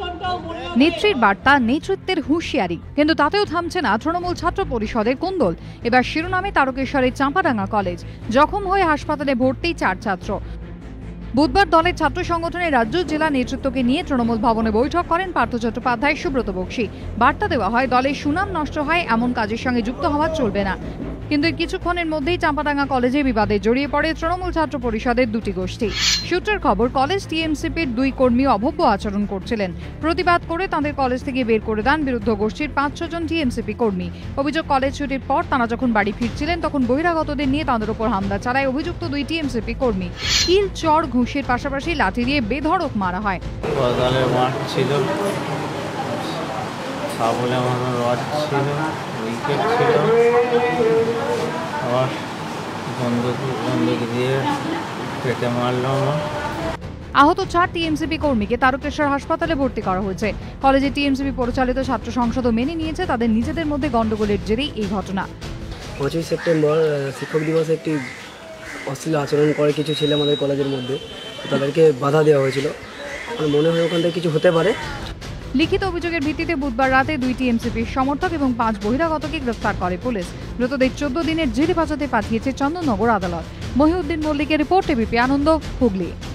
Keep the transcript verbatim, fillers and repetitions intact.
নেত্রীর বার্তা, নেতৃত্বের হুঁশিয়ারি, কিন্তু তাতেও থামছে না তৃণমূল ছাত্র পরিষদের কোন্দল। এবার শিরোনামে তারকেশ্বরের চাঁপাডাঙ্গা কলেজ, জখম হয়ে হাসপাতালে ভর্তি চার ছাত্র। বুধবার দলের ছাত্র সংগঠনের রাজ্য জেলা নেতৃত্বকে নিয়ে তৃণমূল ভবনে বৈঠক করেন পার্থ চট্টোপাধ্যায়, সুব্রত বক্সী। বার্তা দেওয়া হয়, দলের সুনাম নষ্ট হয় এমন কাজের সঙ্গে যুক্ত হওয়া চলবে না। কিন্তু কিছুক্ষণের মধ্যেই চাঁপাডাঙ্গা কলেজে বিবাদে জড়িয়ে পড়ে তৃণমূল ছাত্র পরিষদের দুটি গোষ্ঠী। সূত্রের খবর, কলেজ টিএমসিপির দুই কর্মী অভব্য আচরণ করছিলেন। প্রতিবাদ করে তাঁদের কলেজ থেকে বের করে দেন বিরুদ্ধ গোষ্ঠীর পাঁচ ছজন টিএমসিপি কর্মী। অভিযোগ, কলেজ ছুটির পর তাঁরা যখন বাড়ি ফিরছিলেন তখন বহিরাগতদের নিয়ে তাঁদের উপর হামলা চালায় অভিযুক্ত দুই টিএমসিপি কর্মী। কিল, চর, ঘুষের পাশাপাশি লাঠি দিয়ে বেধড়ক মারা হয়। আহত চার টিএমসিপি কর্মীকে তারকেশ্বর হাসপাতালে ভর্তি করা হয়েছে। কলেজে টিএমসিপি পরিচালিত ছাত্র সংসদও মেনে নিয়েছে তাদের নিজেদের মধ্যে গন্ডগোলের জেরেই এই ঘটনা। পাঁচই সেপ্টেম্বর শিক্ষক দিবসে একটি অশ্লীল আচরণ করে কিছু ছেলে আমাদের কলেজের মধ্যে, তাদেরকে বাধা দেওয়া হয়েছিল। মনে হয় ওখান থেকে কিছু হতে পারে। লিখিত অভিযোগের ভিত্তিতে বুধবার রাতে দুই টিএমসিপির সমর্থক এবং পাঁচ বহিরাগতকে গ্রেফতার করে পুলিশ। মৃতদের চোদ্দ দিনের জেল হেফাজতে পাঠিয়েছে চন্দননগর আদালত। মহিউদ্দিন মল্লিকের রিপোর্ট, এবিপি আনন্দ, হুগলি।